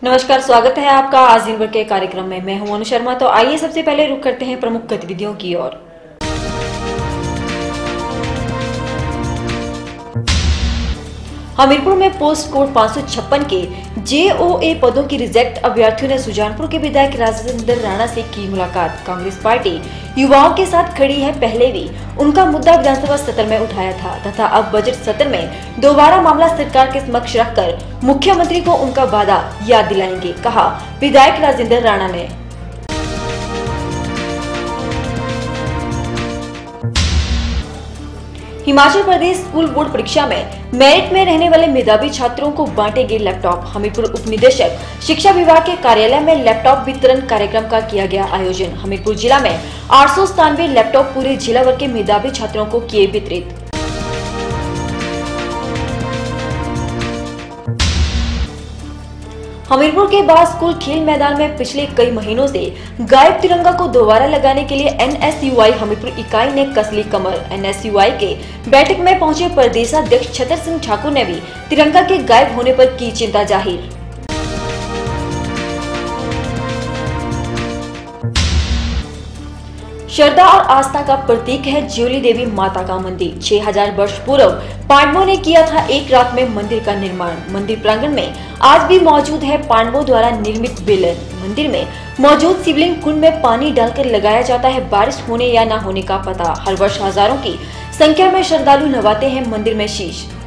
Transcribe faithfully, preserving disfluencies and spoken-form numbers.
नमस्कार, स्वागत है आपका आज दिन भर के कार्यक्रम में। मैं हूं अनु शर्मा। तो आइए सबसे पहले रुख करते हैं प्रमुख गतिविधियों की ओर। हमीरपुर में पोस्ट कोड पाँच सौ छप्पन के जेओए पदों की रिजेक्ट अभ्यर्थियों ने सुजानपुर के विधायक राजेंद्र राणा से की मुलाकात। कांग्रेस पार्टी युवाओं के साथ खड़ी है, पहले भी उनका मुद्दा विधानसभा सत्र में उठाया था तथा अब बजट सत्र में दोबारा मामला सरकार के समक्ष रखकर मुख्यमंत्री को उनका वादा याद दिलाएंगे, कहा विधायक राजेंद्र राणा ने। हिमाचल प्रदेश स्कूल बोर्ड परीक्षा में मेरिट में रहने वाले मेधावी छात्रों को बांटेंगे लैपटॉप। हमीरपुर उप निदेशक शिक्षा विभाग के कार्यालय में लैपटॉप वितरण कार्यक्रम का किया गया आयोजन। हमीरपुर जिला में आठ सौ सतानवे लैपटॉप पूरे जिला भर के मेधावी छात्रों को किए वितरित। हमीरपुर के बाद स्कूल खेल मैदान में पिछले कई महीनों से गायब तिरंगा को दोबारा लगाने के लिए एनएसयूआई हमीरपुर इकाई ने कस ली कमर। एनएसयूआई के बैठक में पहुंचे प्रदेशाध्यक्ष छतर सिंह ठाकुर ने भी तिरंगा के गायब होने पर की चिंता जाहिर। श्रद्धा और आस्था का प्रतीक है ज्योली देवी माता का मंदिर। छह हज़ार वर्ष पूर्व पांडवों ने किया था एक रात में मंदिर का निर्माण। मंदिर प्रांगण में आज भी मौजूद है पांडवों द्वारा निर्मित बेलन। मंदिर में मौजूद शिवलिंग कुंड में पानी डालकर लगाया जाता है बारिश होने या न होने का पता। हर वर्ष हजारों की संख्या में श्रद्धालु नवाते हैं मंदिर में शीश।